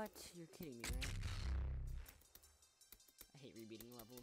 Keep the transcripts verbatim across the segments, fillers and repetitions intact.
What? You're kidding me, right? I hate rebeating levels.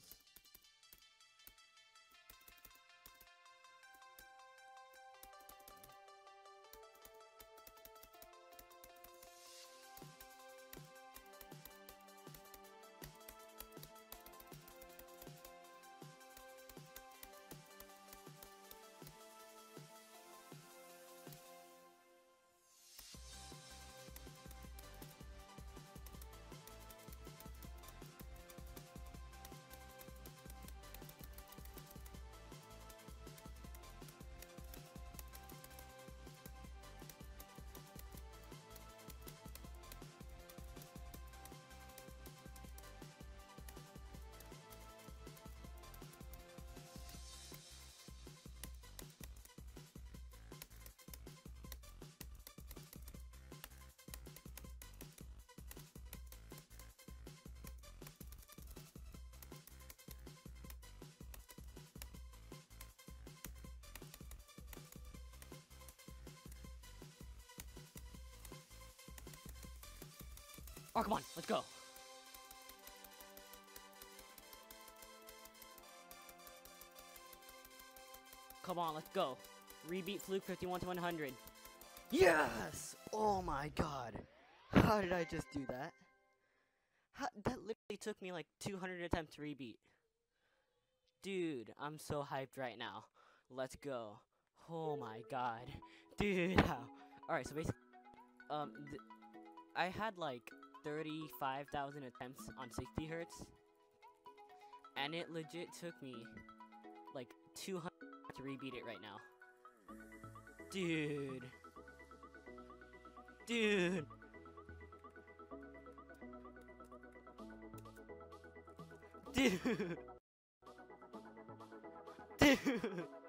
Oh, come on, let's go. Come on, let's go. Rebeat Fluke fifty-one to one hundred. Yes! Oh my god. How did I just do that? How, that literally took me like two hundred attempts to rebeat. Dude, I'm so hyped right now. Let's go. Oh my god. Dude, how? Alright, so basically, um, th I had like thirty-five thousand attempts on sixty hertz, and it legit took me like two hundred to rebeat it right now. Dude. Dude. Dude. Dude.